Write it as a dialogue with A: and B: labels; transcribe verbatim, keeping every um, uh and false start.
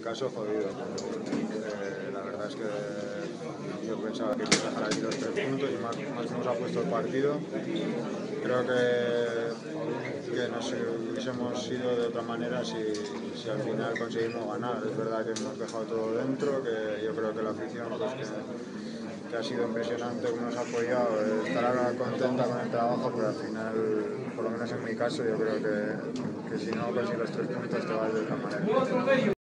A: caso jodido. Eh, la verdad es que yo pensaba que íbamos a dejar aquí los tres puntos y más, más nos ha puesto el partido. Creo que, que nos hubiésemos ido de otra manera si, si al final conseguimos ganar. Es verdad que hemos dejado todo dentro, que yo creo que la afición pues, que, que ha sido impresionante, que nos ha apoyado, estará contenta con el trabajo, pero al final, por lo menos en mi caso, yo creo que, que si no consigues los tres puntos te vas de otra manera.